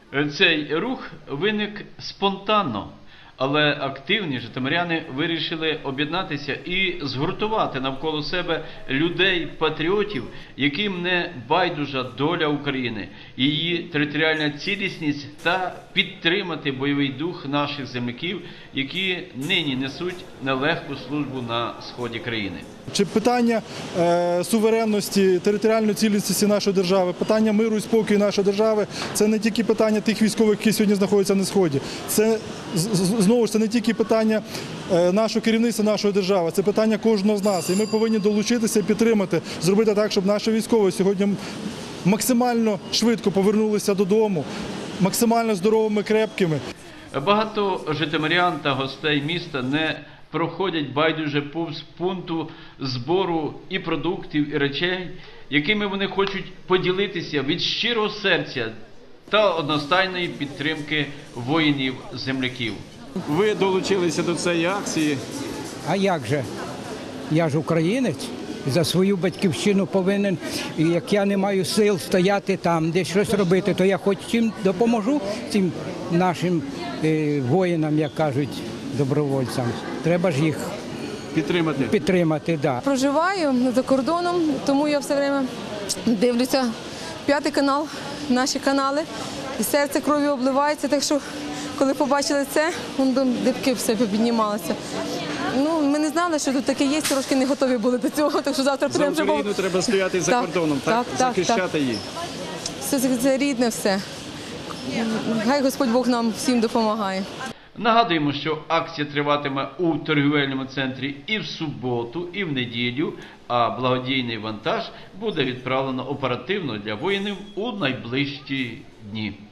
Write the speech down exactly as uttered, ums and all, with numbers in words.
Цей рух виник спонтанно, але активні житомиряни вирішили об'єднатися і згуртувати навколо себе людей-патріотів, яким не байдужа доля України, її територіальна цілісність та підтримати бойовий дух наших земляків, які нині несуть нелегку службу на сході країни. Чи питання е, суверенності, територіальної цілісності нашої держави, питання миру і спокою нашої держави – це не тільки питання тих військових, які сьогодні знаходяться на Сході. Це, знову ж, це не тільки питання е, нашого керівництва, нашої держави, це питання кожного з нас. І ми повинні долучитися і підтримати, зробити так, щоб наші військові сьогодні максимально швидко повернулися додому, максимально здоровими, крепкими. Багато житомирян та гостей міста не проходять байдуже повз пункту збору і продуктів, і речей, якими вони хочуть поділитися від щирого серця та одностайної підтримки воїнів-земляків. Ви долучилися до цієї акції. А як же? Я ж українець. За свою батьківщину повинен, і як я не маю сил стояти там, десь щось робити, то я хоч чим допоможу цим нашим е, воїнам, як кажуть, добровольцям. Треба ж їх підтримати. підтримати, да. Проживаю за кордоном, тому я все время дивлюся п'ятий канал, наші канали, і серце кров'ю обливається, так що коли побачили це, дибки все піднімалися. Ну, ми не знали, що тут таке є, трошки не готові були до цього, так що завтра підемо. За Україну вже... треба стояти за так, кордоном, так? так, захищати так. її. Все це рідне все. Хай Господь Бог нам всім допомагає. Нагадуємо, що акція триватиме у торгівельному центрі і в суботу, і в неділю, а благодійний вантаж буде відправлено оперативно для воїнів у найближчі дні.